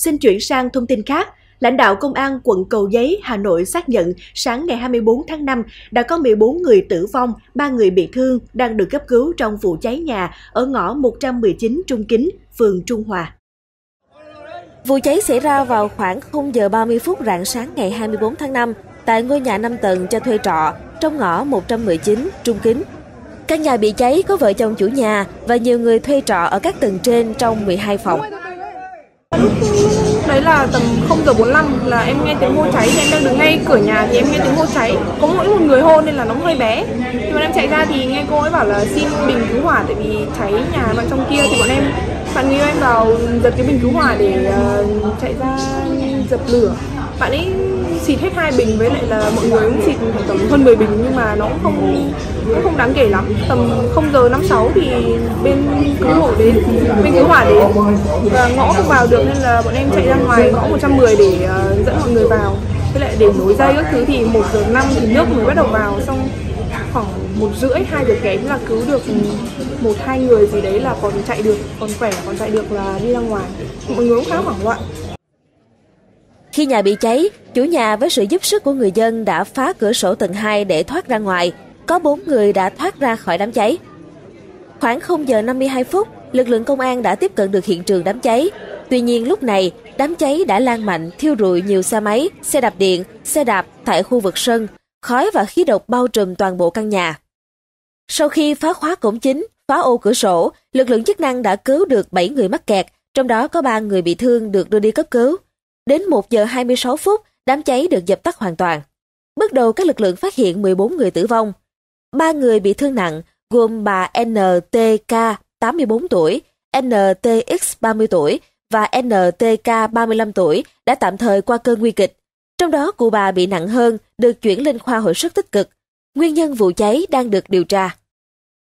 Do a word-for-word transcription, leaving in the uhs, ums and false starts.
Xin chuyển sang thông tin khác. Lãnh đạo Công an quận Cầu Giấy, Hà Nội xác nhận sáng ngày hai mươi tư tháng năm đã có mười bốn người tử vong, ba người bị thương đang được cấp cứu trong vụ cháy nhà ở ngõ một trăm mười chín Trung Kính, phường Trung Hòa. Vụ cháy xảy ra vào khoảng không giờ ba mươi phút rạng sáng ngày hai mươi tư tháng năm tại ngôi nhà năm tầng cho thuê trọ trong ngõ một trăm mười chín Trung Kính. Căn nhà bị cháy có vợ chồng chủ nhà và nhiều người thuê trọ ở các tầng trên trong mười hai phòng. Đấy là tầm không giờ bốn mươi lăm là em nghe tiếng hô cháy, thì em đang đứng ngay cửa nhà thì em nghe tiếng hô cháy. Có mỗi một người hô nên là nó hơi bé. Khi mà em chạy ra thì nghe cô ấy bảo là xin bình cứu hỏa tại vì cháy nhà bạn trong kia, thì bọn em bạn người yêu em vào giật cái bình cứu hỏa để uh, chạy ra dập lửa. Bạn ấy xịt hết hai bình, với lại là mọi người cũng xịt tầm hơn mười bình, nhưng mà nó cũng không cũng không đáng kể lắm. Tầm không giờ năm mươi sáu thì bên cứu hộ đến, bên cứu hỏa đến và ngõ không vào được nên là bọn em chạy ra ngoài ngõ một trăm mười để uh, dẫn mọi người vào. Với lại để nối dây các thứ thì một giờ năm thì nước mới bắt đầu vào, xong khoảng một rưỡi hai giờ kém là cứu được một hai người gì đấy là còn chạy được, còn khỏe còn chạy được là đi ra ngoài. Mọi người cũng khá hoảng loạn. Khi nhà bị cháy, chủ nhà với sự giúp sức của người dân đã phá cửa sổ tầng hai để thoát ra ngoài. Có bốn người đã thoát ra khỏi đám cháy. Khoảng không giờ năm mươi hai phút, lực lượng công an đã tiếp cận được hiện trường đám cháy. Tuy nhiên lúc này, đám cháy đã lan mạnh, thiêu rụi nhiều xe máy, xe đạp điện, xe đạp tại khu vực sân. Khói và khí độc bao trùm toàn bộ căn nhà. Sau khi phá khóa cổng chính, phá ô cửa sổ, lực lượng chức năng đã cứu được bảy người mắc kẹt, trong đó có ba người bị thương được đưa đi cấp cứu. Đến một giờ hai mươi sáu phút, đám cháy được dập tắt hoàn toàn. Bước đầu các lực lượng phát hiện mười bốn người tử vong. ba người bị thương nặng gồm bà en tê ca tám mươi tư tuổi, en tê ích ba mươi tuổi và en tê ca ba mươi lăm tuổi đã tạm thời qua cơn nguy kịch. Trong đó cụ bà bị nặng hơn được chuyển lên khoa hồi sức tích cực. Nguyên nhân vụ cháy đang được điều tra.